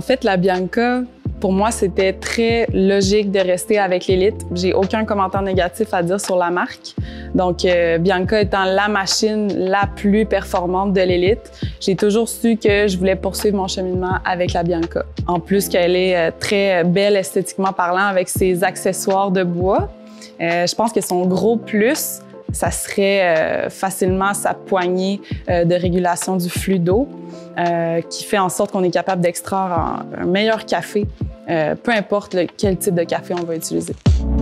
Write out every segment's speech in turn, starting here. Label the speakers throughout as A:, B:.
A: fait, la Bianca, pour moi, c'était très logique de rester avec l'Élite. J'ai aucun commentaire négatif à dire sur la marque. Donc, Bianca étant la machine la plus performante de l'Élite, j'ai toujours su que je voulais poursuivre mon cheminement avec la Bianca. En plus qu'elle est très belle esthétiquement parlant avec ses accessoires de bois, je pense que son gros plus, ça serait facilement sa poignée de régulation du flux d'eau qui fait en sorte qu'on est capable d'extraire un meilleur café, peu importe quel type de café on va utiliser.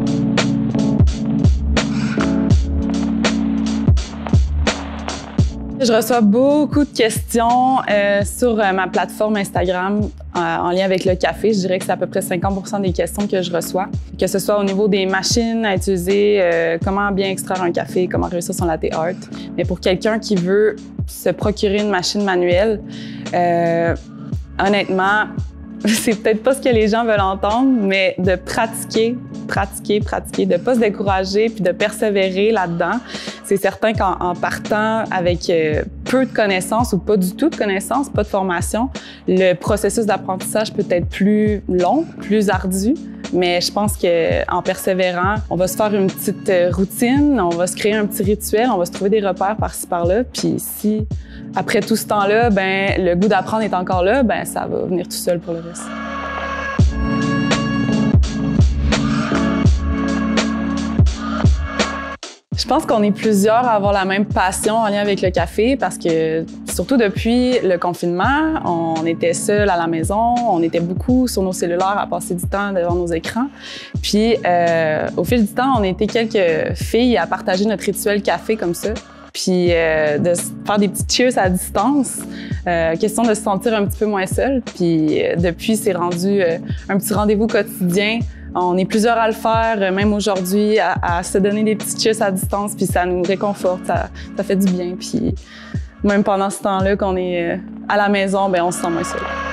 A: Je reçois beaucoup de questions sur ma plateforme Instagram en lien avec le café. Je dirais que c'est à peu près 50% des questions que je reçois. Que ce soit au niveau des machines à utiliser, comment bien extraire un café, comment réussir son latte art. Mais pour quelqu'un qui veut se procurer une machine manuelle, honnêtement, c'est peut-être pas ce que les gens veulent entendre, mais de pratiquer, de ne pas se décourager puis de persévérer là-dedans. C'est certain qu'en partant avec peu de connaissances ou pas du tout de connaissances, pas de formation, le processus d'apprentissage peut être plus long, plus ardu. Mais je pense qu'en persévérant, on va se faire une petite routine, on va se créer un petit rituel, on va se trouver des repères par-ci par-là. Puis si, après tout ce temps-là, le goût d'apprendre est encore là, ça va venir tout seul pour le reste. Je pense qu'on est plusieurs à avoir la même passion en lien avec le café parce que, surtout depuis le confinement, on était seuls à la maison, on était beaucoup sur nos cellulaires à passer du temps devant nos écrans. Puis, au fil du temps, on était quelques filles à partager notre rituel café comme ça. Puis, de faire des petits cheers à distance, question de se sentir un petit peu moins seul. Puis, depuis, c'est rendu un petit rendez-vous quotidien. On est plusieurs à le faire, même aujourd'hui, à se donner des petits cheers à distance, puis ça nous réconforte, ça fait du bien. Puis même pendant ce temps-là qu'on est à la maison, on se sent moins seul.